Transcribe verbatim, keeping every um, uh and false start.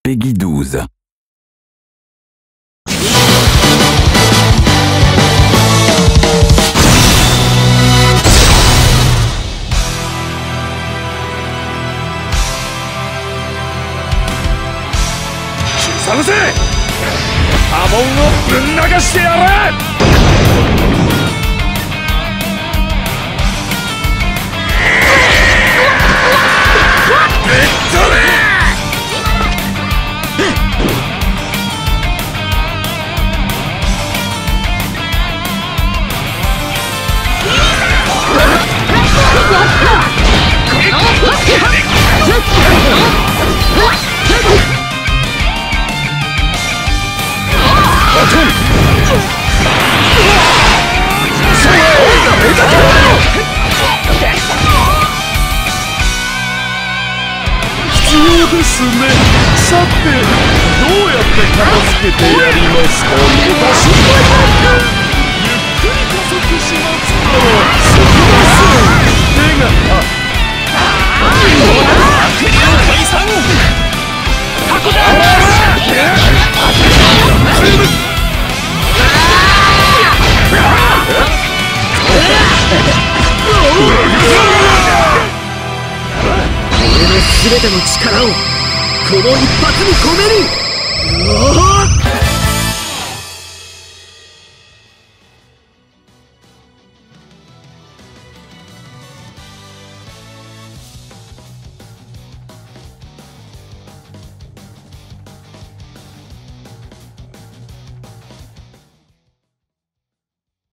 Peggy douze. 探せ！波紋をぶん流してやれ！ぶっ飛べ！必要ですね。さて、どうやって片付けてやりますか。心配なくゆっくり加速しますから。すみません。手が解散。タコだ。俺の全ての力をこの一発に込める。うわっ！